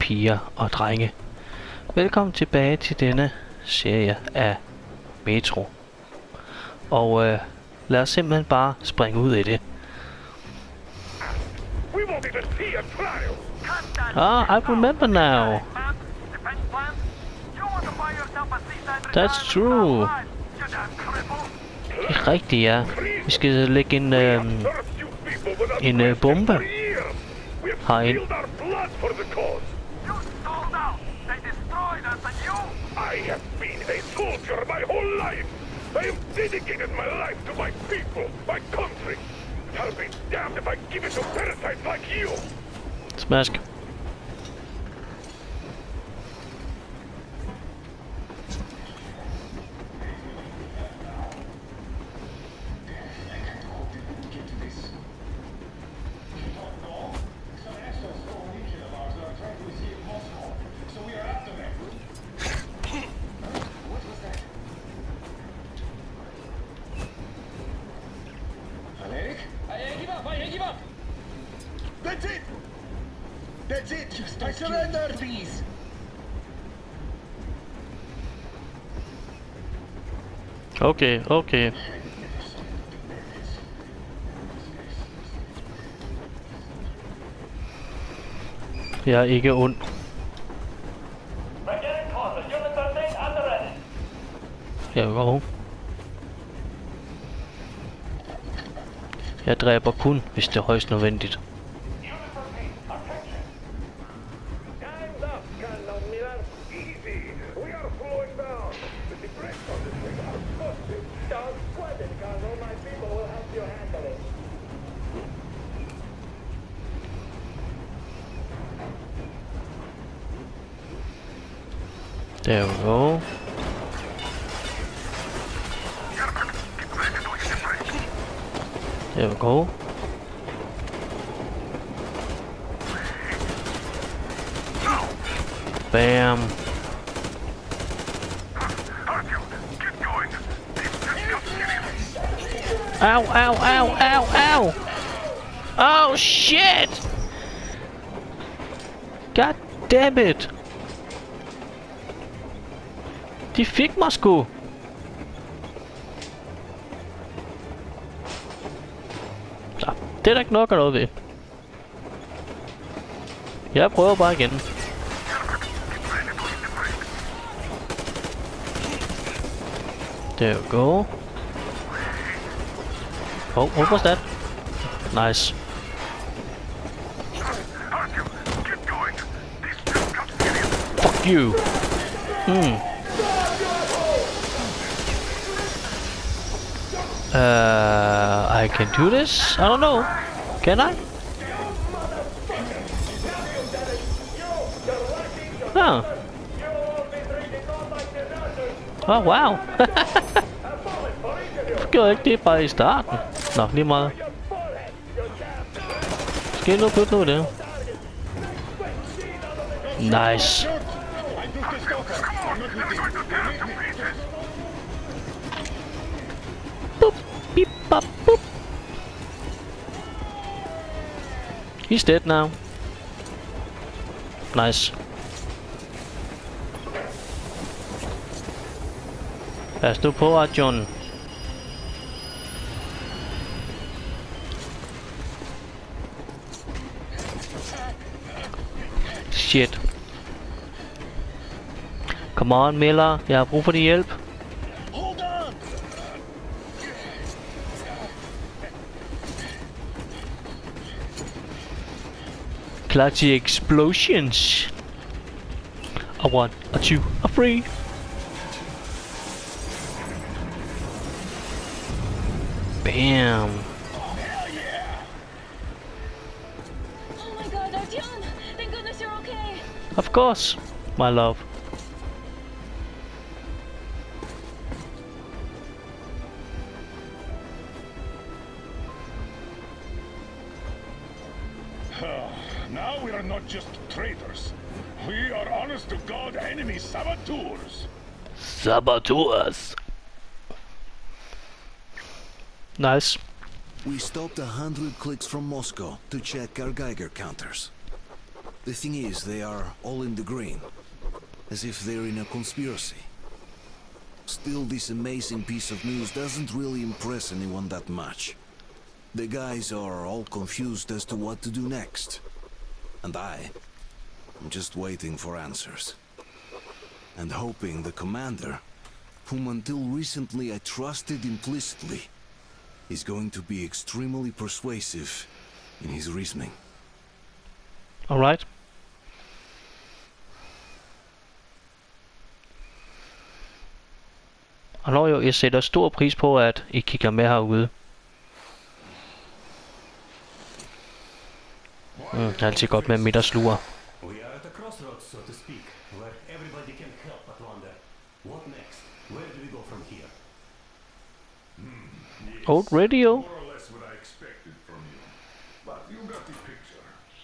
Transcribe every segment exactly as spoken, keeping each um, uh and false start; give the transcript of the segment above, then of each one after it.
piger og drenge. Velkommen tilbage til denne serie af Metro. Og øh, lad os simpelthen bare springe ud i det. Ah, I remember now. That's true. Det er rigtigt, ja. Vi skal lægge en, øh, en øh, bombe herind. I have been a soldier my whole life. I have dedicated my life to my people, my country. I'll be damned if I give it to parasites like you. Smask. That's it! That's it! Just I surrender! Please! Okay, okay. Jeg er ikke ond. Jeg går. Jeg dræber kun, hvis det er højst nødvendigt. There we go. There we go. Bam. Ow, ow, ow, ow, ow! Oh shit! God damn it! De fik mig sgu! Så, det er der ikke nok af noget ved. Jeg prøver bare igen. There we go. Oh, what was that? Nice. Fuck you. Hmm. Uh, I can do this? I don't know. Can I? Huh. Oh, wow. Gjorde jeg ikke det bare i starten? Nå, lige meget. Skal jeg nu putte noget der? Nice. Boop, beep, bop, boop. He's dead now. Nice. Pas nu på, John. Shit. Come on, Miller. Jeg har brug for din hjælp. Clutchy explosions. A one, a two, a three. Bam. Oh my god, Artyom! Thank goodness you're okay! Of course, my love. Now we are not just traitors. We are honest to God enemy saboteurs. Saboteurs. Nice. We stopped a hundred clicks from Moscow to check our Geiger counters. The thing is, they are all in the green, as if they're in a conspiracy. Still, this amazing piece of news doesn't really impress anyone that much. The guys are all confused as to what to do next. And I am just waiting for answers. And hoping the commander, whom until recently I trusted implicitly, is going to be extremely persuasive in his reasoning. Alright. Og når jo, jeg sætter stor pris på, at I kigger med herude. Mm, det er altid godt med middagslure. We are at a crossroads, so to speak, where everybody can help but wonder, what next? Where do we go from here? Yes, Old radio. more or less what I expected from you. But you got the picture.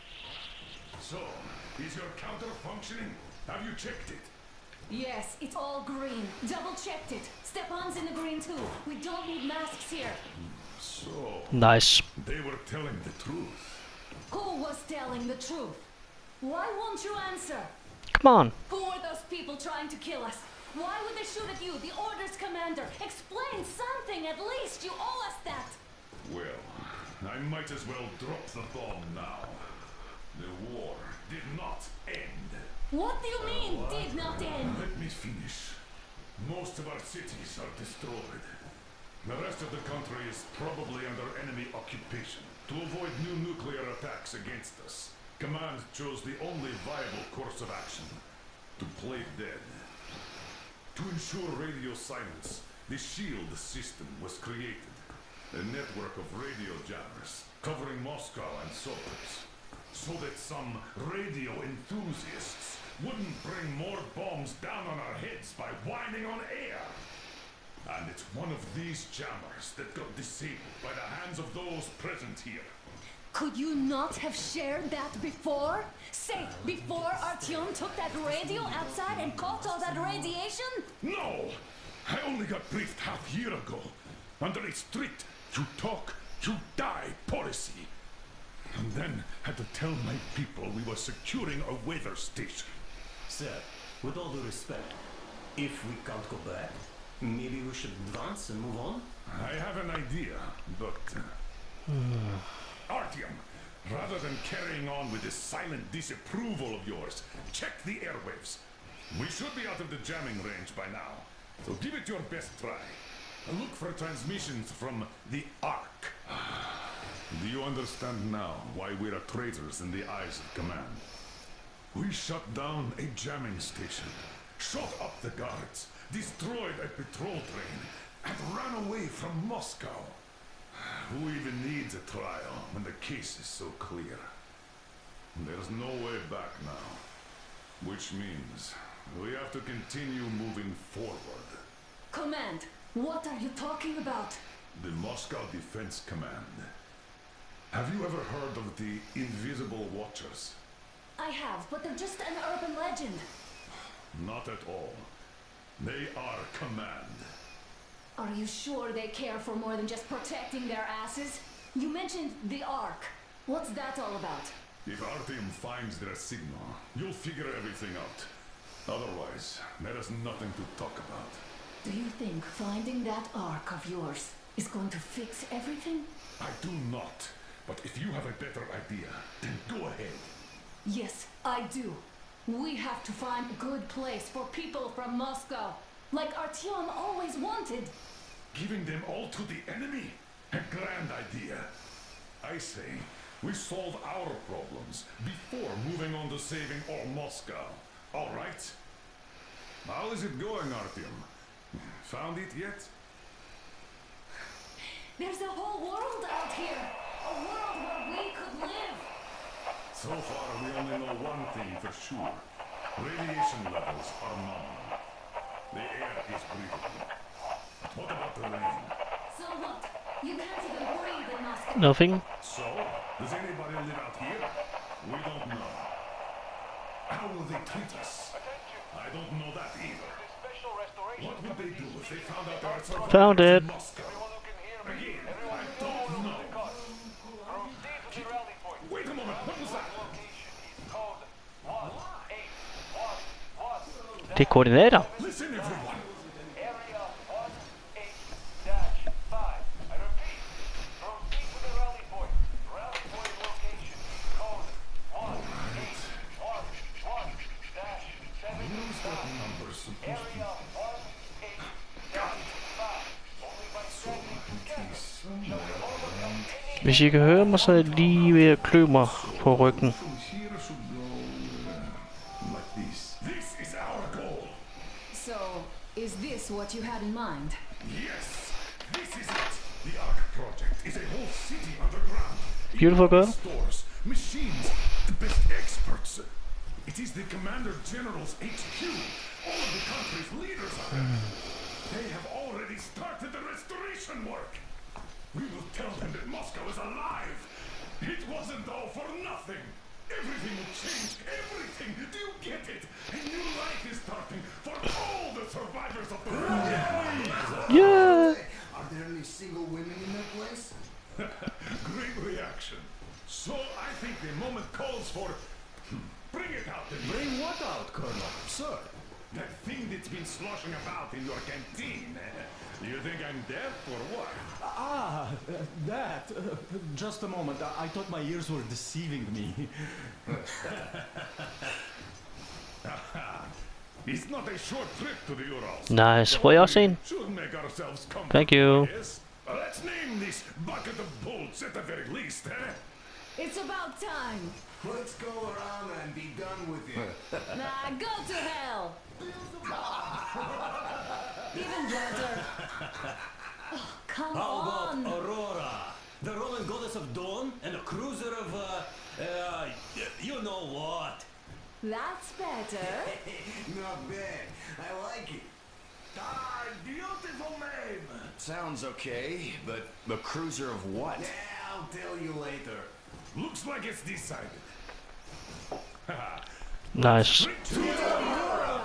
So, is your counter functioning? Have you checked it? Yes, it's all green. Double checked it. Stepan's in the green too. We don't need masks here. So, Nice. they were telling the truth. Who was telling the truth? Why won't you answer? Come on. Who were those people trying to kill us? Why would they shoot at you, the Order's commander? Explain something, at least. You owe us that. Well, I might as well drop the bomb now. The war did not end. What do you mean, did not end? Let me finish. Most of our cities are destroyed. The rest of the country is probably under enemy occupation. To avoid new nuclear attacks against us, Command chose the only viable course of action: to play dead. To ensure radio silence, the SHIELD system was created. A network of radio jammers covering Moscow and suburbs, so that some radio enthusiasts wouldn't bring more bombs down on our heads by whining on air. And it's one of these jammers that got disabled by the hands of those present here. Could you not have shared that before? Say, before Artyom took that radio outside and caught all that radiation? No! I only got briefed half year ago, under a strict you talk, you die policy. And then had to tell my people we were securing a weather station. Sir, with all due respect, if we can't go back, maybe we should advance and move on? I have an idea, but... Uh, Artyom, rather than carrying on with this silent disapproval of yours, check the airwaves. We should be out of the jamming range by now, so give it your best try. Look for transmissions from the Ark. Do you understand now why we are traitors in the eyes of Command? We shut down a jamming station, shot up the guards, destroyed a patrol train, and ran away from Moscow. Who even needs a trial when the case is so clear? There's no way back now. Which means we have to continue moving forward. Command, what are you talking about? The Moscow Defense Command. Have you ever heard of the Invisible Watchers? I have, but they're just an urban legend. Not at all. They are Command. Are you sure they care for more than just protecting their asses? You mentioned the Ark. What's that all about? If Artyom finds their signal, you'll figure everything out. Otherwise, there is nothing to talk about. Do you think finding that Ark of yours is going to fix everything? I do not. But if you have a better idea, then go ahead. Yes, I do. We have to find a good place for people from Moscow, like Artyom always wanted. Giving them all to the enemy? A grand idea. I say, we solve our problems before moving on to saving all Moscow. All right? How is it going, Artyom? Found it yet? There's a whole world out here. A world where we could live. So far, we only know one thing for sure. Radiation levels are nominal. The air is breathable. What about the rain? So what? You can't even breathe in Moscow. Nothing. So, does anybody live out here? We don't know. How will they treat us? I don't know that either. What would they do if they found out there are survivors Found it. in Moscow? Again, I don't know. Wait a moment, what was that? Det er koordinater. Listen, everyone. Area one eight dash five. I repeat, proceed to the rally point. Rally point location. Code one eight one one dash seven. Area one eight dash five. Only by standing together shall we overcome any. Hvis I kan høre mig, så er jeg lige ved at klø mig på ryggen. From here should go uh, like this. This is our goal. So, is this what you had in mind? Yes, this is it. The Ark Project is a whole city underground. Beautiful girl. Stores, machines, the best experts. It is the Commander General's H Q. All of the country's leaders are there. They have already started the restoration work. We will tell them that Moscow is alive. It wasn't all for nothing. Everything will change. Everything. Do you get it? A new life is starting for all the survivors of the war. Yeah. Are there any single women in that place? Great reaction. So I think the moment calls for... Bring it out then. Bring what out, Colonel? Sir. That thing that's been sloshing about in your canteen. You think I'm deaf or what? Ah, uh, that. Uh, just a moment. I, I thought my ears were deceiving me. It's not a short trip to the Urals. Nice. Får jeg også en? Should make ourselves comfortable. Thank you. Yes. Uh, let's name this bucket of bolts at the very least, eh? It's about time. Let's go around and be done with it. Nah, go to hell. Even better. Oh, come How about on. Aurora? The Roman goddess of dawn and a cruiser of, uh, uh, y- you know what? That's better. Not bad. I like it. Ah, beautiful name. Sounds okay, but the cruiser of what? Yeah, I'll tell you later. Looks like it's decided. Nice. Straight to Aurora.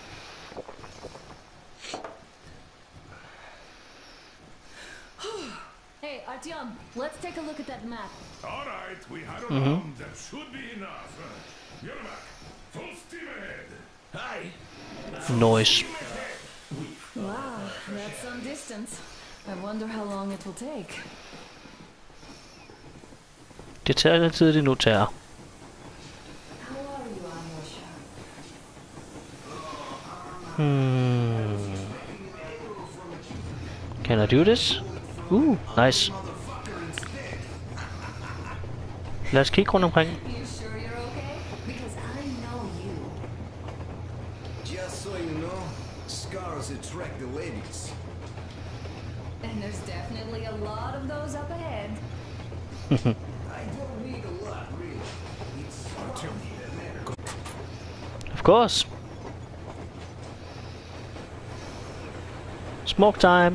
Hey, Artyom, let's take a look at that map. All right, we had a round. That should be enough. Uh, Yermak, full steam ahead. Hi. Nice. Wow, that's some distance. I wonder how long it will take. Det tager den tid, det nu tager. How are you, Alyosha? Hmm. Can I do this? Uh, nice. Lad os kigge rundt omkring. You sure you're okay? Because I know you. Just so you know, scars attract the ladies. And there's definitely a lot of those up ahead. I don't need a lot, really. It's quality that matters. Of course. Smoke time.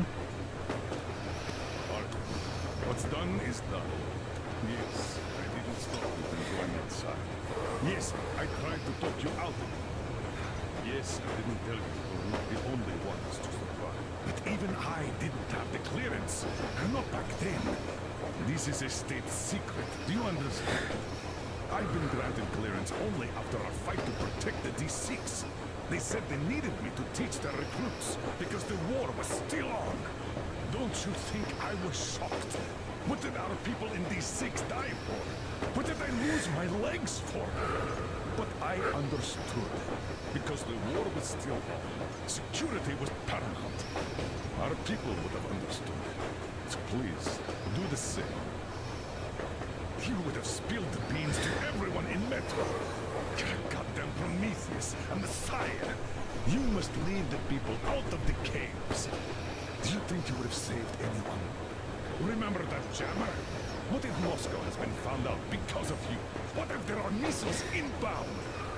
What's done is done. Yes, I didn't stop you from going outside. Yes, I tried to talk you out of it. Yes, I didn't tell you you were not the only ones to survive. But even I didn't have the clearance. Not back then. This is a state secret. Do you understand? I've been granted clearance only after a fight to protect the D six. They said they needed me to teach their recruits because the war was still on. Don't you think I was shocked? What did our people in D six die for? What did I lose my legs for? But I understood. Because the war was still on. Security was paramount. Our people would have understood. So please, do the same. You would have spilled the beans to everyone in Metro. You're a goddamn Prometheus, a messiah. You must lead the people out of the caves. Do you think you would have saved anyone? Remember that jammer? What if Moscow has been found out because of you? What if there are missiles inbound?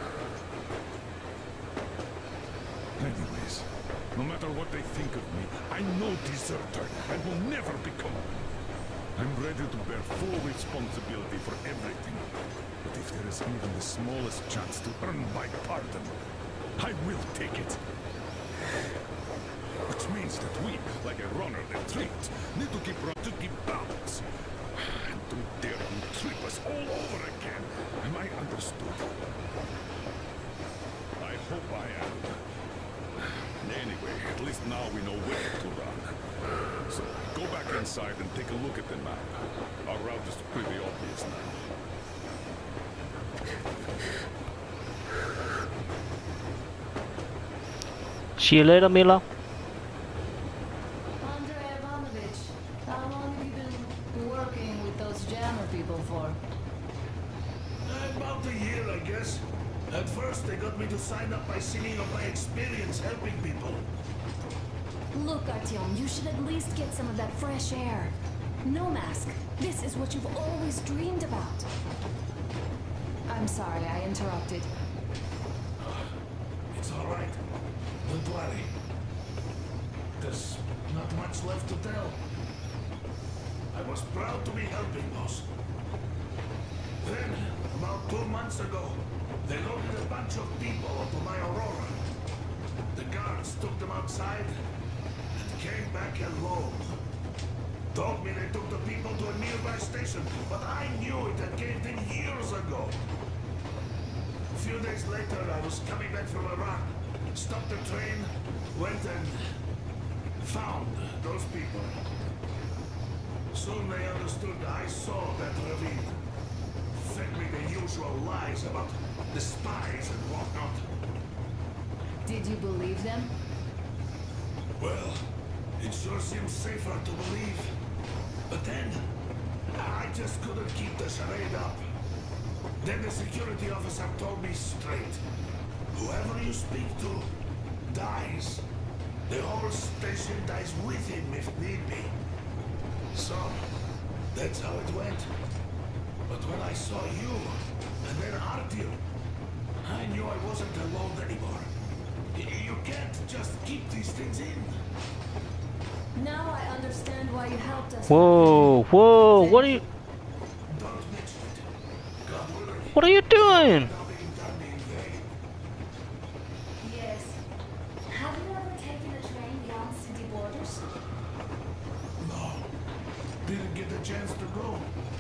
Anyways, no matter what they think of me, I'm no deserter and will never become one. I'm ready to bear full responsibility for everything. But if there is even the smallest chance to earn my pardon, I will take it. Which means that we, like a runner that tripped, need to keep run to keep balance. And don't dare you trip us all over again. Am I understood? I hope I am. least now we know where to run. So go back inside and take a look at the map. Our route is pretty obvious now. See you later, Miller. Andrei Ivanovich, how long have you been working with those jammer people for? About a year, I guess. At first, they got me to sign up by singing of my experience helping people. Look, Artyom, you should at least get some of that fresh air. No mask. This is what you've always dreamed about. I'm sorry, I interrupted. It's all right. Don't worry. There's not much left to tell. I was proud to be helping, boss. Then, about two months ago, they loaded a bunch of people onto my Aurora. The guards took them outside and came back alone. Told me they took the people to a nearby station, but I knew it had caved in years ago. A few days later, I was coming back from Iran, stopped the train, went and found those people. Soon they understood I saw that ravine. Fed me the usual lies about the spies and whatnot. Did you believe them? Well, it sure seems safer to believe. But then, I just couldn't keep the charade up. Then the security officer told me straight. Whoever you speak to, dies. The whole station dies with him if need be. So, that's how it went. But when I saw you, and then Artyom, I knew I wasn't alone anymore. Y- You can't just keep these things in. Now I understand why you helped us. Whoa, whoa, what are you, Don't mention it. God willing, what are you doing? nothing done me in vain. Yes. Have you ever taken a train beyond city borders? No, didn't get a chance to go.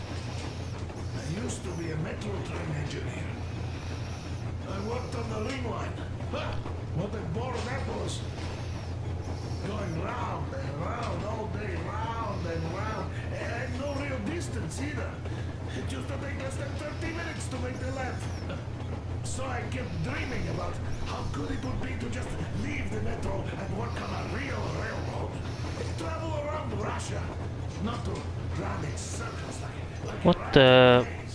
I used to be a metro train engineer. I worked on the ring line. Ha! What a bore that was. Going round and round all day, round and round, and no real distance either. It used to take less than thirty minutes to make the lap. So I kept dreaming about how good it would be to just leave the metro and work on a real railroad. Travel around Russia, not to run in circles like, like What a the- rat maze.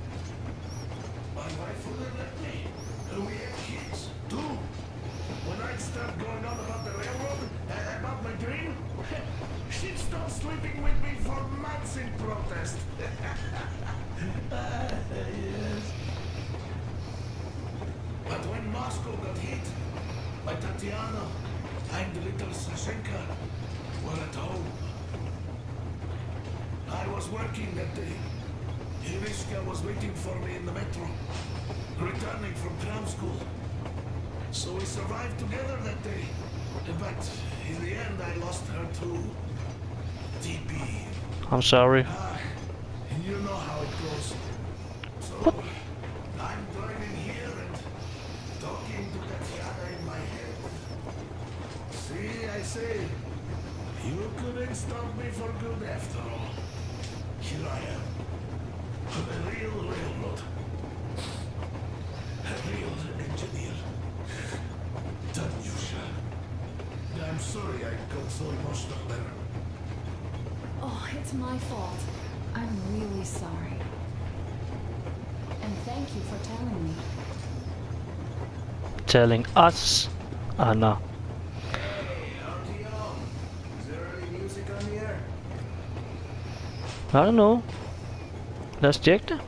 My wife wouldn't let me. And we had kids, too. When I'd start going on about the railroad, uh, about my dream, she'd stop sleeping with me for months in protest. Yes. But when Moscow got hit, my Tatiana and little Sashenka were at home. I was working that day. Irishka was waiting for me in the metro, returning from cram school. So we survived together that day. But in the end, I lost her too. T B. I'm sorry. Ah, you know how it goes. So I'm driving here and talking to Tatiana in my head. See, I say, you couldn't stop me for good after all. Here I am, on a real railroad, a real engineer. Tanyusha. I'm sorry I got so emotional there. Oh, it's my fault. I'm really sorry. And thank you for telling me. Telling us, Anna. Hey, Artyom, is there any music on the air? I don't know. Let's check det.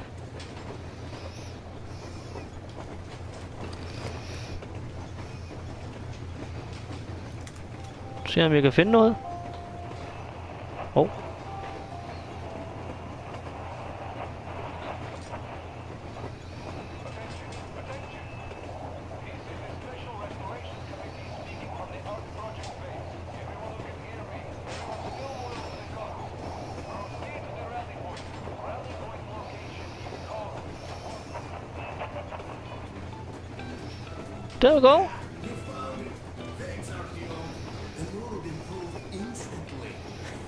Se om jeg kan finde noget. Åh. Oh. There we go. Thanks, Artyom.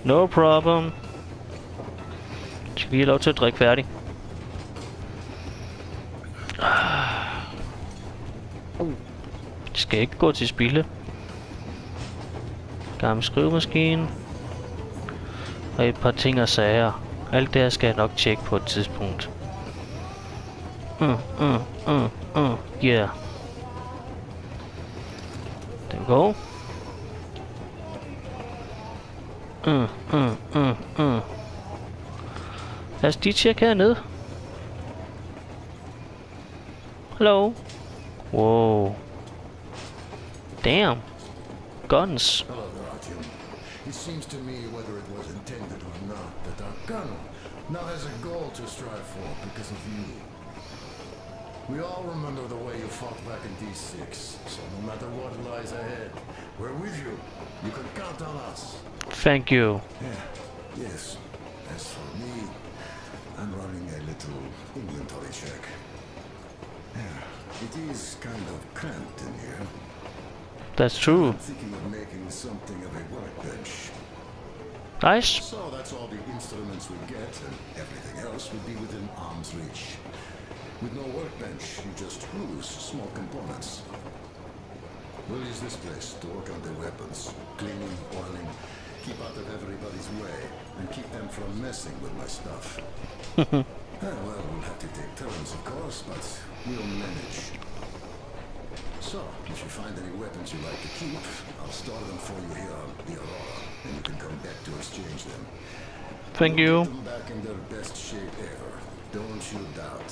No problem. Skal vi have lov til at drikke færdig? Det skal ikke gå til spilde. Gammel skrivemaskine. Og et par ting og sager. Alt det her skal jeg nok tjekke på et tidspunkt. Mm, mm, mm, mm, yeah. Der vi go. Mm, mm, mm, mm. Lad os lige tjekke hernede. Hello. Wow. Damn. Guns. Hello there, Artyom. It seems to me, whether it was intended or not, that our colonel now has a goal to strive for because of you. We all remember the way you fought back in D six, so no matter what lies ahead, we're with you. You can count on us. Thank you. Yeah, yes. As for me, I'm running a little inventory check. Yeah, it is kind of cramped in here. That's true. I'm thinking of making something of a workbench. Nice. So that's all the instruments we get, and everything else would be within arm's reach. With no workbench, you just lose small components. We'll use this place to work on the weapons. Cleaning, oiling, keep out of everybody's way, and keep them from messing with my stuff. uh, well, we'll have to take turns, of course, but we'll manage. So, if you find any weapons you like to keep, I'll store them for you here on the Aurora, and you can come back to exchange them. Thank We'll you. Get them back in their best shape ever. Don't you doubt.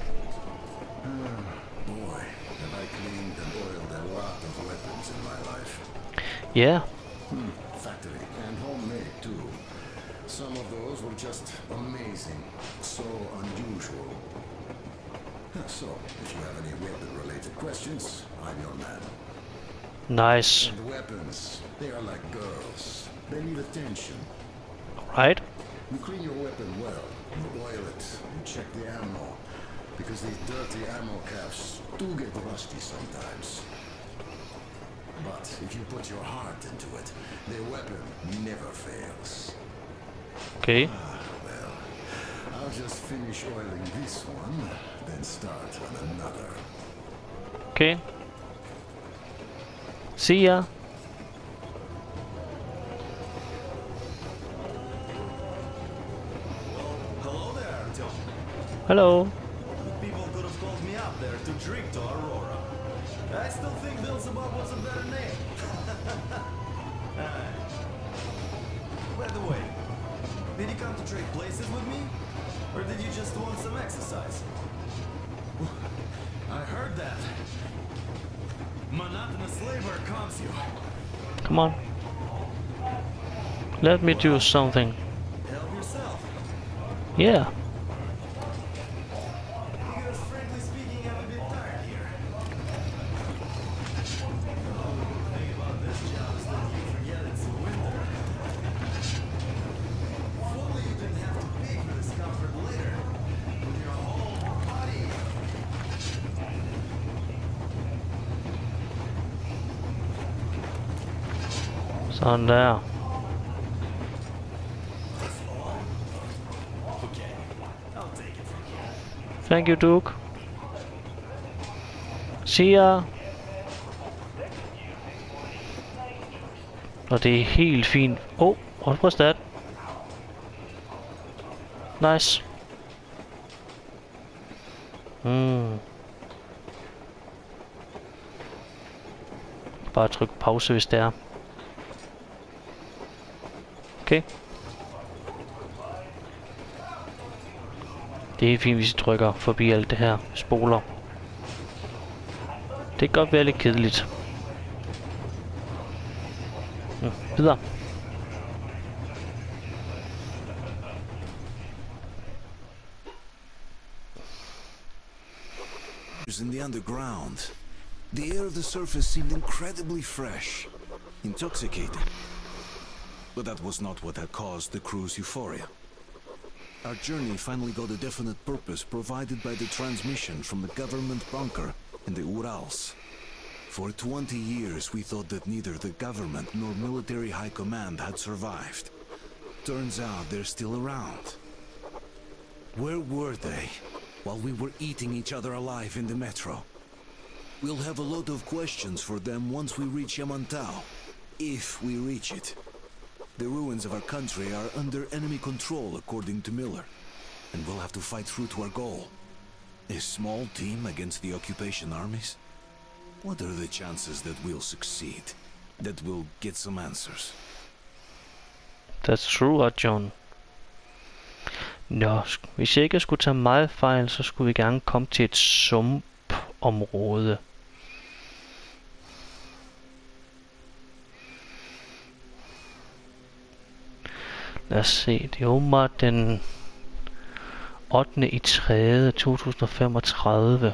Ah, boy, have I cleaned and oiled a lot of weapons in my life. Yeah. Hmm, factory and homemade too. Some of those were just amazing, so unusual. So, if you have any weapon-related questions, I'm your man. Nice. And weapons, they are like girls. They need attention. Right. You clean your weapon well, you oil it, you check the ammo. Because these dirty ammo caps do get rusty sometimes. But if you put your heart into it, the weapon never fails. Okay. Ah, well, I'll just finish oiling this one, then start on another. Okay. See ya. Hello there, Artyom. Hello. People could have called me up there to drink to Aurora. I still think Beelzebub was a better name. Alright. By the way, did you come to trade places with me? Or did you just want some exercise? I heard that. Monotonous labor calms you. Come on. Let me do something. Help yourself. Yeah. Because frankly speaking, I'm a bit tired here. The thing about this job is that you forget it's winter. If only you didn't have to pay for this comfort later. With your whole body. Sådan der. Okay, I'll take it from here. Thank you, Duke. See ya. Og det er helt fint. Oh, what was that? Nice. Mm. Bare tryk pause, hvis det er. Okay. Det er fint, hvis I trykker forbi alt det her spoler. Det kan godt være lidt kedeligt. Mm, videre. In the underground, the air of the surface seemed incredibly fresh, intoxicating. But that was not what had caused the crew's euphoria. Our journey finally got a definite purpose provided by the transmission from the government bunker in the Urals. For twenty years we thought that neither the government nor military high command had survived. Turns out they're still around. Where were they while we were eating each other alive in the metro? We'll have a lot of questions for them once we reach Yamantau. If we reach it. The ruins of our country are under enemy control, according to Miller. And we'll have to fight through to our goal. A small team against the occupation armies? What are the chances that we'll succeed? That we'll get some answers? That's true, John. Nå, hvis jeg ikke skulle tage meget fejl, så skulle vi gerne komme til et sumpområde. Lad os se, det er åbenbart den ottende i tredje to tusind og femogtredive.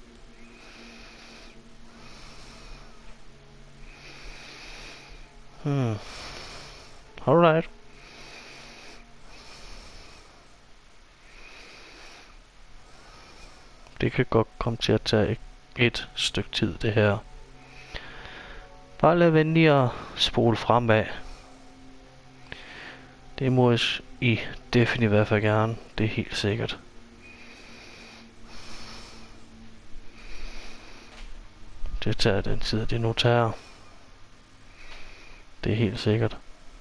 Hmm. Alright. Det kan godt komme til at tage et stykke tid, det her. Bare lad venlig at spole fremad. Det må I definitivt i hvert fald gerne. Det er helt sikkert. Det tager den tid, det nu tager. Det er helt sikkert.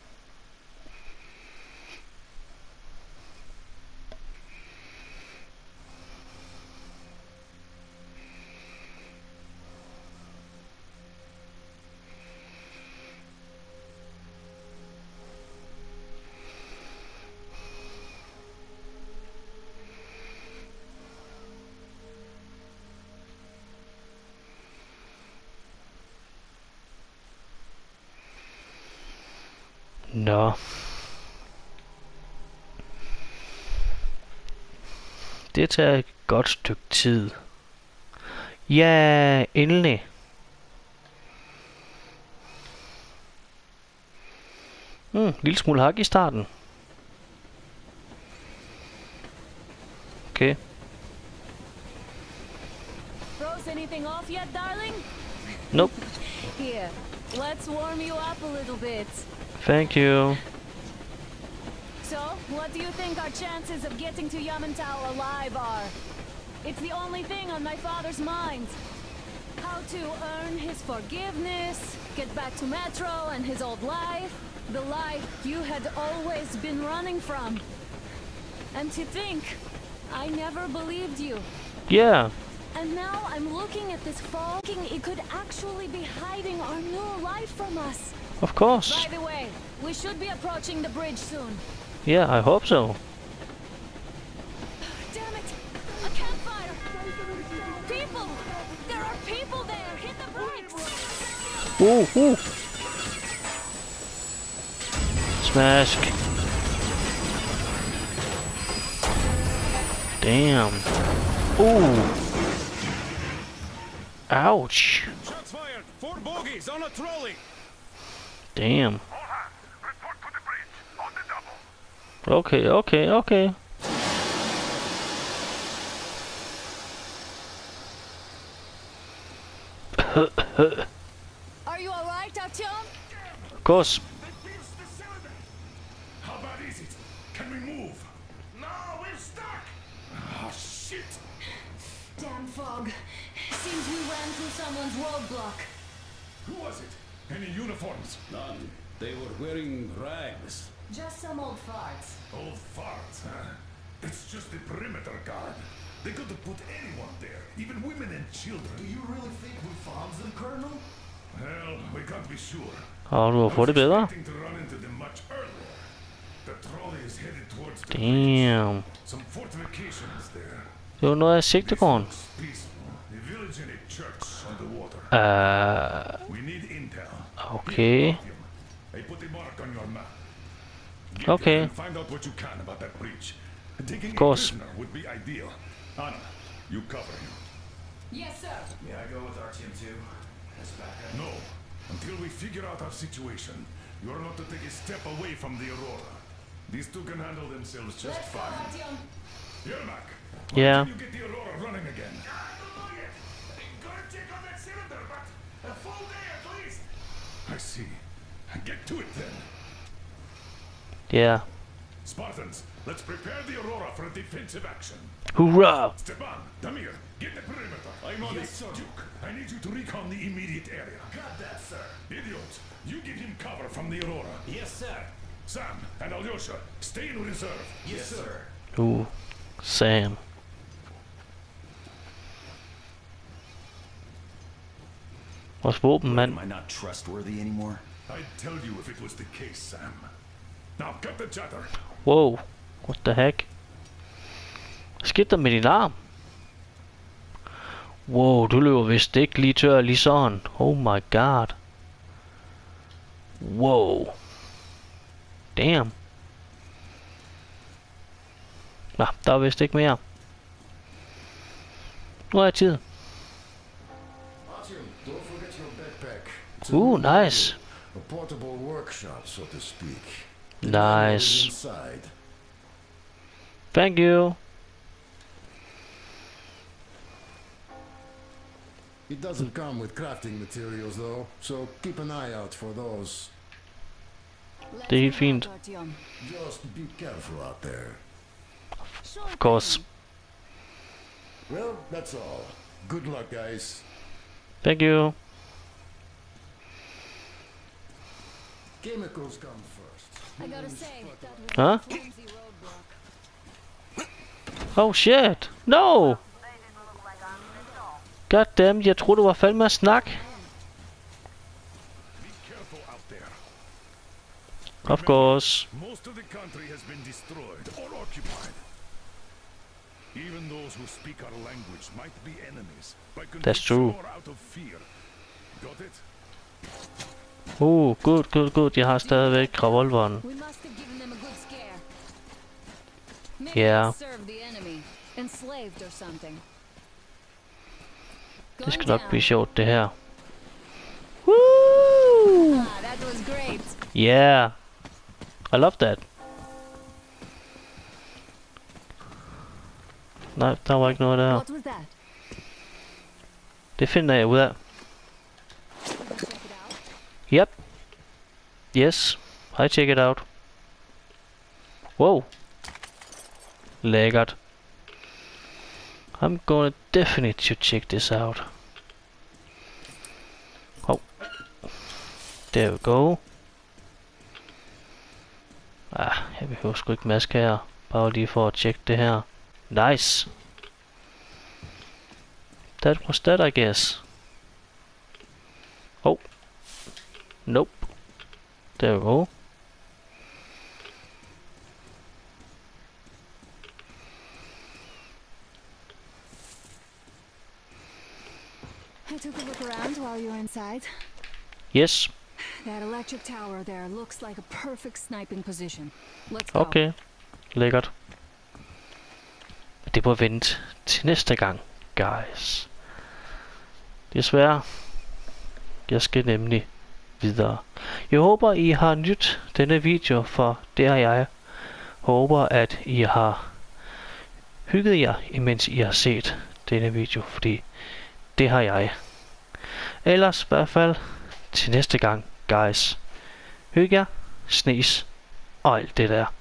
Nå. Det tager et godt stykke tid. Ja, endelig. Hmm, lille smule hak i starten. Okay. Froze anything off yet, darling? Nope. Here, let's warm you up a little bit. Thank you. So, what do you think our chances of getting to Yamantau alive are? It's the only thing on my father's mind. How to earn his forgiveness, get back to Metro and his old life. The life you had always been running from. And to think, I never believed you. Yeah. And now I'm looking at this fall, thinking it could actually be hiding our new life from us. Of course. By the way, we should be approaching the bridge soon. Yeah, I hope so. Damn it! A campfire! People! There are people there! Hit the brakes! Ooh, ooh. Smash. Damn. Ooh. Ouch. Shots fired! Four bogies on a trolley! Damn. Report to the bridge, on the double. Okay, okay, okay. Are you alright, Artyom? Of course. They pierced the cylinder! How bad is it? Can we move? No, we're stuck! Ah, shit! Damn fog. Seems we ran through someone's roadblock. Who was it? Any uniforms? None. They were wearing rags. Just some old farts. Old farts, huh? It's just the perimeter guard. They could have put anyone there, even women and children. Do you really think we found them, Colonel? Well, we can't be sure. Og du har I fået was det bedre. expecting to run into them much earlier. The trolley is headed towards the Damn. bridge. Some fortifications there. Det var noget af sigtegården. Looks peaceful. A village and a church on the water. Uh, We need intel. okay. I put a mark on your map. Okay. And find out what you can about that breach. Taking Of course. a prisoner would be ideal. Anna, you cover him. Yes, sir. May I go with Artyom too? As backup? No. Until we figure out our situation, you are not to take a step away from the Aurora. These two can handle themselves just Let's go, fine. Artyom. Yermak, Yeah. when can you get the Aurora running again? I don't know yet. Gotta check on that cylinder, but a full day at least. I see. Get to it then. Ja. Spartans, let's prepare the Aurora for a defensive action. Hurrah! Stepan, Damir, get the perimeter. I'm on it, sir. Duke, I need you to recon the immediate area. Got that, sir. Idiot, you give him cover from the Aurora. Yes, sir. Sam and Alyosha, stay in reserve. Yes, sir. Uh, Sam. Vores våbenmand. Am I not trustworthy anymore? I'd tell you if it was the case, Sam. Now cut the chatter. Wow. What the heck? Hvad skete der med din arm? Wow, du løber vist ikke lige tør lige sådan. Oh my god. Wow. Damn. Nå, der er vist ikke mere. Nu er tid. Artyom, don't forget your backpack. It's Uh, a nice. A portable workshop, so to speak. Nice. Inside. Thank you. It doesn't come with crafting materials, though, so keep an eye out for those. Let's Det er helt move fint. out, Artyom. Just be careful out there. Sure Of course. Well, that's all. Good luck, guys. Thank you. Chemicals come first. I gotta say, that was Huh? a flimsy roadblock. Oh shit. No. God damn, jeg troede du var fandme at snakke. Be careful out there. Of course. Most of the country has been destroyed or occupied. Even those who speak our language might be enemies by That's true. conviction or out of fear. Got it? Uh, good, good, good. Jeg har stadigvæk revolveren. We must have given them a good scare. Maybe Yeah. they served the enemy, enslaved or something. Det skal Going nok down. blive sjovt, det her. Woo! Ah, that was great. Yeah. I love that. Nej, der var ikke noget der. What was that? Det finder jeg ud af. We can check it out. Yep. Yes. I check it out. Wow. Lækkert. I'm gonna definitely check this out. Oh. There we go. Ah, jeg behøver sgu ikke maske her. Bare lige for at tjekke det her. Nice. That was that, I guess. Oh. Nope. There we go. I took a look around while you were inside. Yes. That electric tower there looks like a perfect sniping position. Let's go. Okay. Lækkert. Det må vente til næste gang, guys. Desværre. Jeg skal nemlig videre. Jeg håber, I har nydt denne video, for det har jeg. Håber, at I har hygget jer, imens I har set denne video, fordi det har jeg. Ellers i hvert fald til næste gang, guys. Hygge jer, snes og alt det der.